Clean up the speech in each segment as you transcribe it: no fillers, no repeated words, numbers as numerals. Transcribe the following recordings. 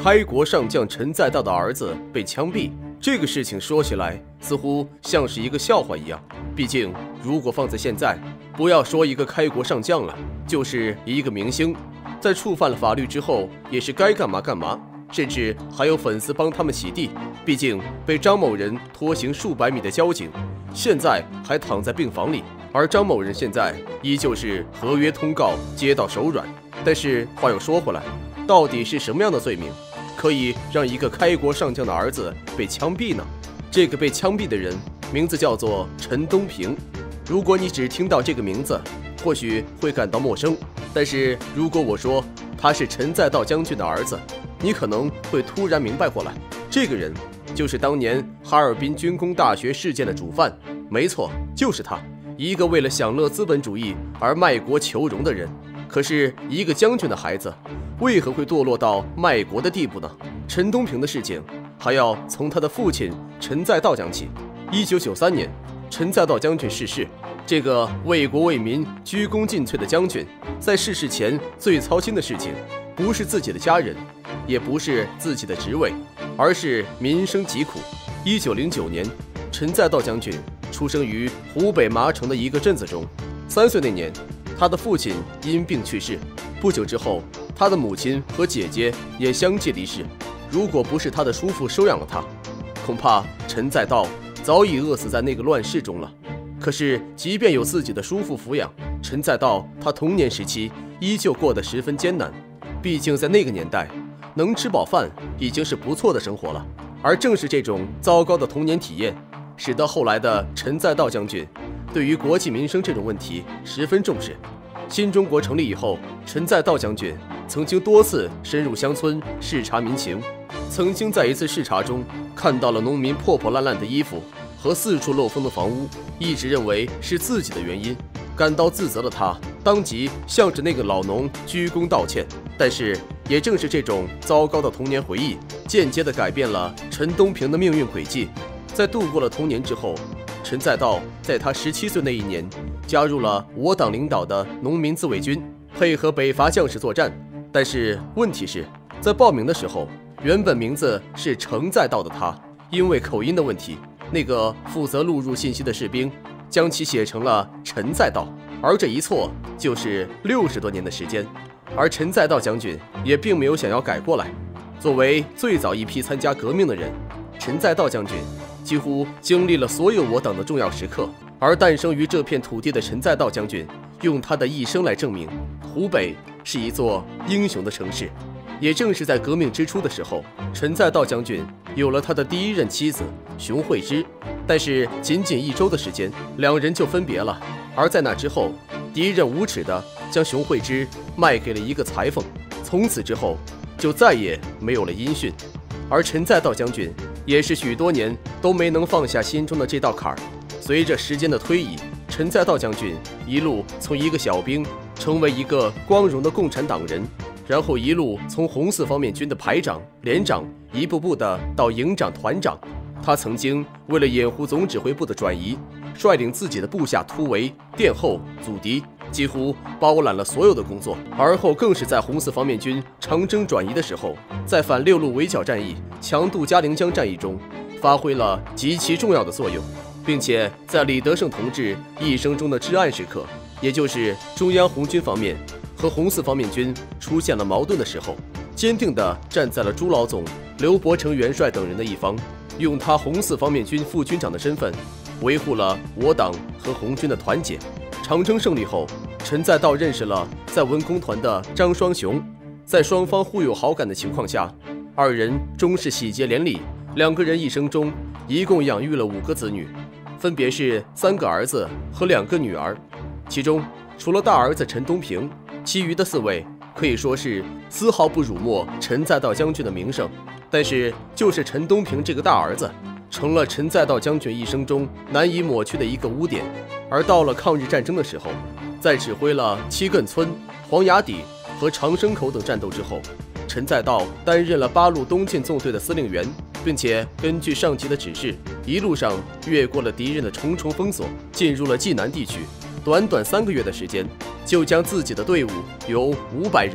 开国上将陈载道的儿子被枪毙，这个事情说起来似乎像是一个笑话一样。毕竟，如果放在现在，不要说一个开国上将了，就是一个明星，在触犯了法律之后，也是该干嘛干嘛，甚至还有粉丝帮他们洗地。毕竟被张某人拖行数百米的交警，现在还躺在病房里，而张某人现在依旧是合约通告接到手软。但是话又说回来，到底是什么样的罪名，可以让一个开国上将的儿子被枪毙呢？这个被枪毙的人名字叫做陈东平。如果你只听到这个名字，或许会感到陌生，但是如果我说他是陈载道将军的儿子，你可能会突然明白过来，这个人就是当年哈尔滨军工大学事件的主犯。没错，就是他，一个为了享乐资本主义而卖国求荣的人。可是一个将军的孩子为何会堕落到卖国的地步呢？陈东平的事情还要从他的父亲陈载道讲起。1993年，陈载道将军逝世。这个为国为民、鞠躬尽瘁的将军，在逝世前最操心的事情，不是自己的家人，也不是自己的职位，而是民生疾苦。1909年，陈载道将军出生于湖北麻城的一个镇子中。3岁那年，他的父亲因病去世，不久之后，他的母亲和姐姐也相继离世。如果不是他的叔父收养了他，恐怕陈载道早已饿死在那个乱世中了。可是，即便有自己的叔父抚养，陈载道他童年时期依旧过得十分艰难。毕竟在那个年代，能吃饱饭已经是不错的生活了。而正是这种糟糕的童年体验，使得后来的陈载道将军对于国计民生这种问题十分重视。新中国成立以后，陈载道将军曾经多次深入乡村视察民情，曾经在一次视察中看到了农民破破烂烂的衣服和四处漏风的房屋，一直认为是自己的原因，感到自责的他当即向着那个老农鞠躬道歉。但是也正是这种糟糕的童年回忆，间接地改变了陈东平的命运轨迹。在度过了童年之后，陈载道在他17岁那一年加入了我党领导的农民自卫军，配合北伐将士作战。但是问题是，在报名的时候，原本名字是程载道的他，因为口音的问题，那个负责录入信息的士兵将其写成了陈载道，而这一错就是60多年的时间。而陈载道将军也并没有想要改过来。作为最早一批参加革命的人，陈载道将军几乎经历了所有我党的重要时刻，而诞生于这片土地的陈载道将军，用他的一生来证明，湖北是一座英雄的城市。也正是在革命之初的时候，陈载道将军有了他的第一任妻子熊惠芝，但是仅仅1周的时间，两人就分别了。而在那之后，敌人无耻地将熊惠芝卖给了一个裁缝，从此之后就再也没有了音讯。而陈载道将军也是许多年都没能放下心中的这道坎儿。随着时间的推移，陈载道将军一路从一个小兵成为一个光荣的共产党人，然后一路从红四方面军的排长、连长，一步步的到营长、团长。他曾经为了掩护总指挥部的转移，率领自己的部下突围、殿后、阻敌，几乎包揽了所有的工作。而后更是在红四方面军长征转移的时候，在反六路围剿战役、强渡嘉陵江战役中发挥了极其重要的作用，并且在李德胜同志一生中的至暗时刻，也就是中央红军方面和红四方面军出现了矛盾的时候，坚定地站在了朱老总、刘伯承元帅等人的一方，用他红四方面军副军长的身份维护了我党和红军的团结。长征胜利后，陈载道认识了在文工团的张双雄，在双方互有好感的情况下，二人终是喜结连理。两个人一生中一共养育了5个子女，分别是3个儿子和2个女儿。其中除了大儿子陈东平，其余的4位可以说是丝毫不辱没陈载道将军的名声。但是就是陈东平这个大儿子，成了陈载道将军一生中难以抹去的一个污点。而到了抗日战争的时候，在指挥了七亘村、黄崖底和长生口等战斗之后，陈载道担任了8路东进纵队的司令员，并且根据上级的指示，一路上越过了敌人的重重封锁，进入了冀南地区。短短3个月的时间，就将自己的队伍由500人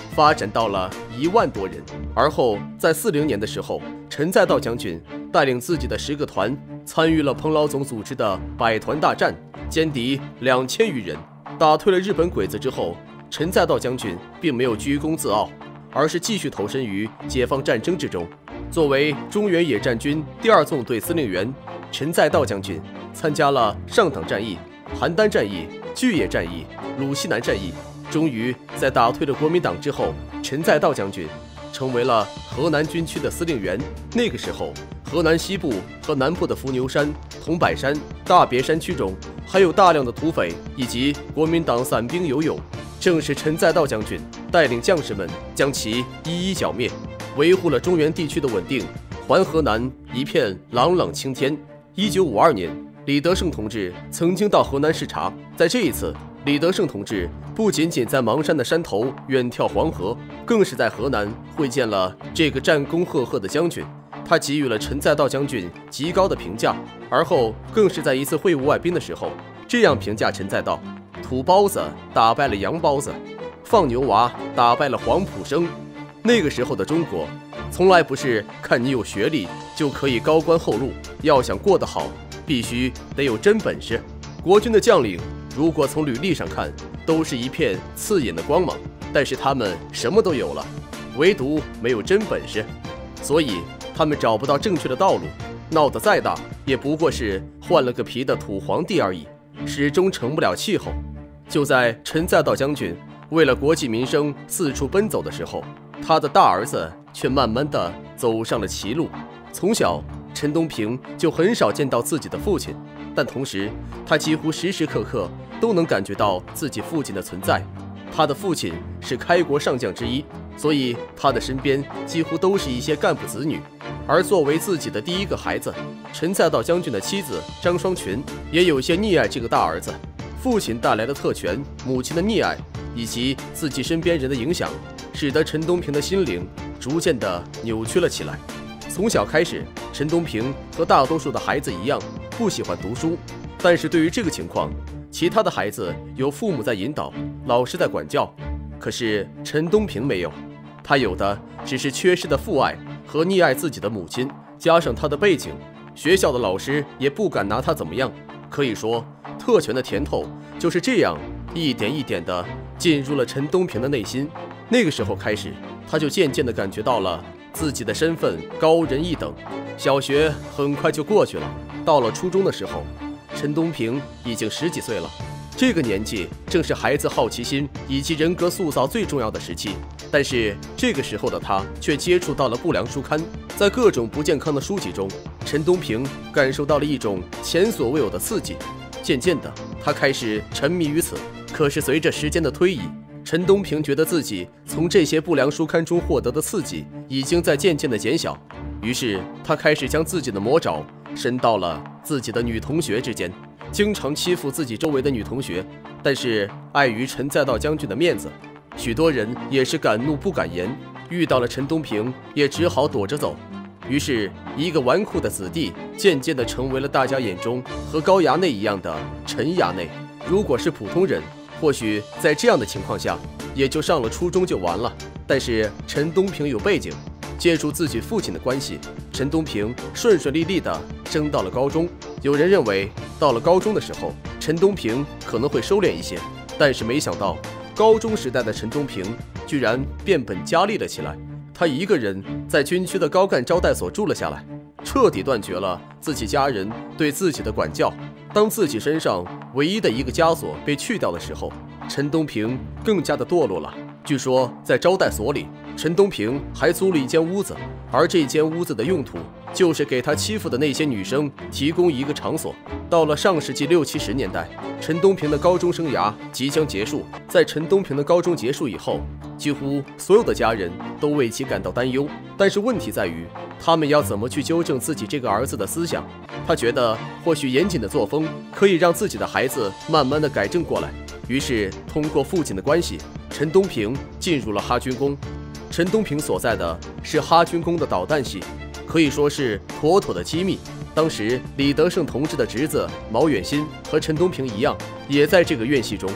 发展到了1万多人。而后在40年的时候，陈再道将军带领自己的10个团参与了彭老总组织的百团大战，歼敌2000余人，打退了日本鬼子之后，陈再道将军并没有居功自傲，而是继续投身于解放战争之中。作为中原野战军第2纵队司令员，陈再道将军参加了上党战役、邯郸战役、巨野战役、鲁西南战役。终于在打退了国民党之后，陈再道将军成为了河南军区的司令员。那个时候，河南西部和南部的伏牛山、桐柏山、大别山区中还有大量的土匪以及国民党散兵游勇，正是陈再道将军带领将士们将其一一剿灭，维护了中原地区的稳定，还河南一片朗朗青天。1952年，李德胜同志曾经到河南视察，在这一次，李德胜同志不仅仅在邙山的山头远眺黄河，更是在河南会见了这个战功赫赫的将军。他给予了陈再道将军极高的评价，而后更是在一次会晤外宾的时候，这样评价陈再道：土包子打败了洋包子，放牛娃打败了黄埔生。那个时候的中国，从来不是看你有学历就可以高官厚禄，要想过得好，必须得有真本事。国军的将领如果从履历上看，都是一片刺眼的光芒，但是他们什么都有了，唯独没有真本事，所以他们找不到正确的道路，闹得再大，也不过是换了个皮的土皇帝而已，始终成不了气候。就在陈再道将军为了国计民生四处奔走的时候，他的大儿子却慢慢地走上了歧路。从小，陈东平就很少见到自己的父亲，但同时他几乎时时刻刻都能感觉到自己父亲的存在。他的父亲是开国上将之一，所以他的身边几乎都是一些干部子女。而作为自己的第1个孩子，陈再道将军的妻子张双群也有些溺爱这个大儿子。父亲带来的特权，母亲的溺爱，以及自己身边人的影响，使得陈东平的心灵逐渐地扭曲了起来。从小开始，陈东平和大多数的孩子一样，不喜欢读书。但是对于这个情况，其他的孩子有父母在引导，老师在管教，可是陈东平没有，他有的只是缺失的父爱和溺爱自己的母亲，加上他的背景，学校的老师也不敢拿他怎么样。可以说，特权的甜头就是这样一点一点地进入了陈东平的内心。那个时候开始，他就渐渐地感觉到了自己的身份高人一等。小学很快就过去了，到了初中的时候，陈东平已经10几岁了。这个年纪正是孩子好奇心以及人格塑造最重要的时期，但是这个时候的他却接触到了不良书刊，在各种不健康的书籍中，陈东平感受到了一种前所未有的刺激。渐渐的，他开始沉迷于此。可是随着时间的推移，陈东平觉得自己从这些不良书刊中获得的刺激已经在渐渐的减小，于是他开始将自己的魔爪伸到了自己的女同学之间，经常欺负自己周围的女同学。但是碍于陈再道将军的面子，许多人也是敢怒不敢言，遇到了陈东平也只好躲着走。于是一个纨绔的子弟渐渐地成为了大家眼中和高衙内一样的陈衙内。如果是普通人，或许在这样的情况下也就上了初中就完了，但是陈东平有背景，借助自己父亲的关系，陈东平顺顺利利地升到了高中。有人认为到了高中的时候，陈东平可能会收敛一些，但是没想到高中时代的陈东平居然变本加厉了起来。他一个人在军区的高干招待所住了下来，彻底断绝了自己家人对自己的管教。当自己身上唯一的一个枷锁被去掉的时候，陈东平更加的堕落了。据说在招待所里，陈东平还租了一间屋子，而这间屋子的用途就是给他欺负的那些女生提供一个场所。到了上世纪60、70年代，陈东平的高中生涯即将结束。在陈东平的高中结束以后，几乎所有的家人都为其感到担忧。但是问题在于，他们要怎么去纠正自己这个儿子的思想？他觉得或许严谨的作风可以让自己的孩子慢慢的改正过来。于是通过父亲的关系，陈东平进入了哈军工。陈东平所在的是哈军工的导弹系，可以说是妥妥的机密。当时李德胜同志的侄子毛远新和陈东平一样，也在这个院系中。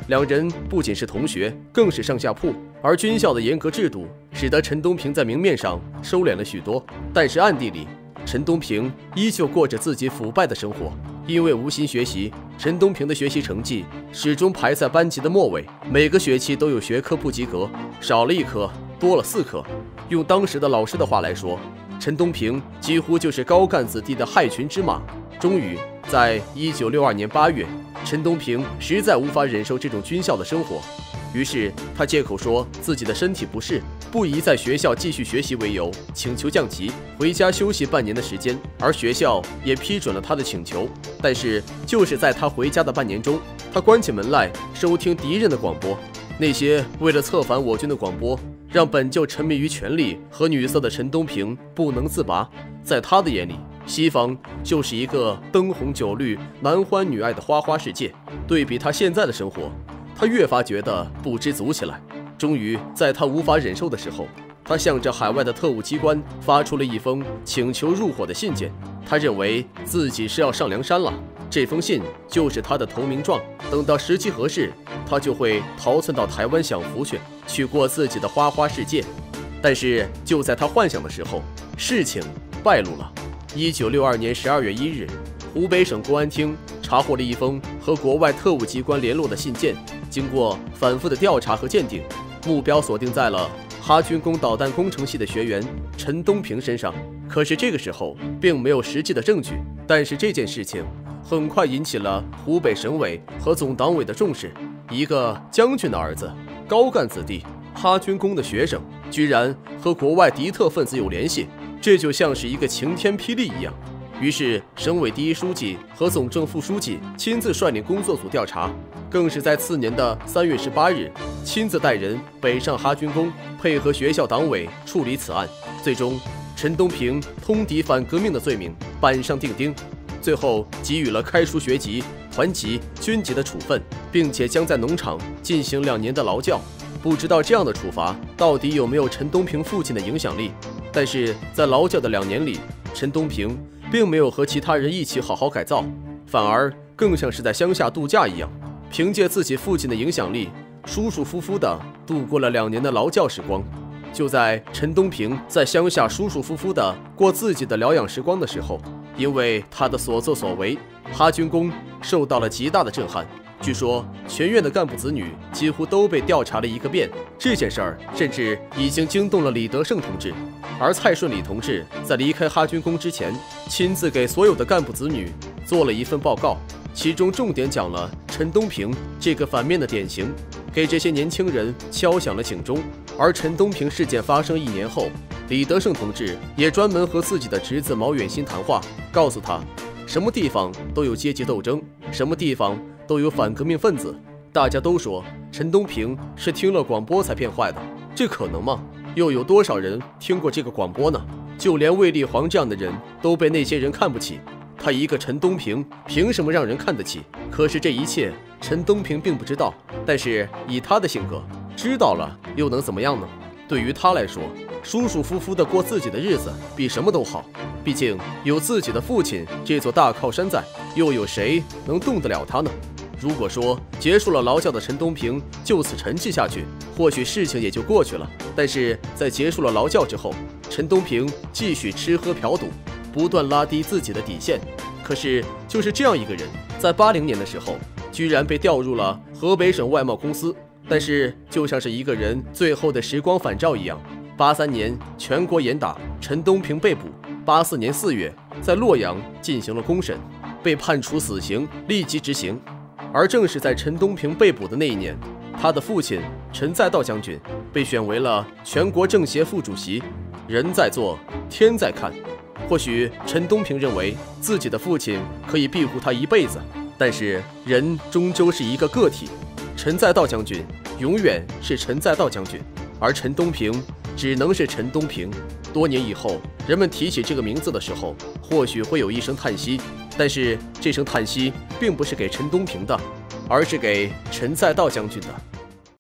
两人不仅是同学，更是上下铺。而军校的严格制度使得陈东平在明面上收敛了许多，但是暗地里，陈东平依旧过着自己腐败的生活。因为无心学习，陈东平的学习成绩始终排在班级的末尾，每个学期都有学科不及格，少了一科，多了4科。用当时的老师的话来说，陈东平几乎就是高干子弟的害群之马。终于，在1962年8月，陈东平实在无法忍受这种军校的生活，于是他借口说自己的身体不适，不宜在学校继续学习为由，请求降级，回家休息半年的时间。而学校也批准了他的请求。但是就是在他回家的半年中，他关起门来收听敌人的广播，那些为了策反我军的广播，让本就沉迷于权力和女色的陈东平不能自拔。在他的眼里，西方就是一个灯红酒绿、男欢女爱的花花世界。对比他现在的生活，他越发觉得不知足起来。终于在他无法忍受的时候，他向着海外的特务机关发出了一封请求入伙的信件。他认为自己是要上梁山了，这封信就是他的投名状。等到时机合适，他就会逃窜到台湾享福去过自己的花花世界。但是就在他幻想的时候，事情败露了。1962年12月1日，湖北省公安厅查获了一封和国外特务机关联络的信件，经过反复的调查和鉴定，目标锁定在了哈军工导弹工程系的学员陈东平身上。可是这个时候并没有实际的证据，但是这件事情很快引起了湖北省委和总党委的重视。一个将军的儿子，高干子弟，哈军工的学生，居然和国外敌特分子有联系，这就像是一个晴天霹雳一样。于是省委第一书记和总政副书记亲自率领工作组调查，更是在次年的3月18日亲自带人北上哈军工，配合学校党委处理此案。最终陈东平通敌反革命的罪名板上钉钉，最后给予了开除学籍、团籍、军籍的处分，并且将在农场进行2年的劳教。不知道这样的处罚到底有没有陈东平父亲的影响力，但是在劳教的2年里，陈东平并没有和其他人一起好好改造，反而更像是在乡下度假一样，凭借自己父亲的影响力，舒舒服服地度过了2年的劳教时光。就在陈东平在乡下舒舒服服地过自己的疗养时光的时候，因为他的所作所为，哈军工受到了极大的震撼。据说全院的干部子女几乎都被调查了一个遍，这件事儿甚至已经惊动了李德胜同志。而蔡顺礼同志在离开哈军工之前，亲自给所有的干部子女做了一份报告，其中重点讲了陈东平这个反面的典型，给这些年轻人敲响了警钟。而陈东平事件发生1年后，李德胜同志也专门和自己的侄子毛远新谈话，告诉他，什么地方都有阶级斗争，什么地方都有反革命分子。大家都说陈东平是听了广播才变坏的，这可能吗？又有多少人听过这个广播呢？就连卫立煌这样的人都被那些人看不起，他一个陈东平凭什么让人看得起？可是这一切陈东平并不知道，但是以他的性格，知道了又能怎么样呢？对于他来说，舒舒服服地过自己的日子比什么都好，毕竟有自己的父亲这座大靠山在，又有谁能动得了他呢？如果说结束了劳教的陈东平就此沉寂下去，或许事情也就过去了。但是在结束了劳教之后，陈东平继续吃喝嫖赌，不断拉低自己的底线。可是就是这样一个人，在80年的时候，居然被调入了河北省外贸公司。但是就像是一个人最后的时光返照一样，83年全国严打，陈东平被捕。84年4月，在洛阳进行了公审，被判处死刑，立即执行。而正是在陈东平被捕的那一年，他的父亲陈再道将军被选为了全国政协副主席。人在做，天在看。或许陈东平认为自己的父亲可以庇护他一辈子，但是人终究是一个个体。陈再道将军永远是陈再道将军，而陈东平只能是陈东平。多年以后，人们提起这个名字的时候，或许会有一声叹息，但是这声叹息并不是给陈东平的，而是给陈再道将军的。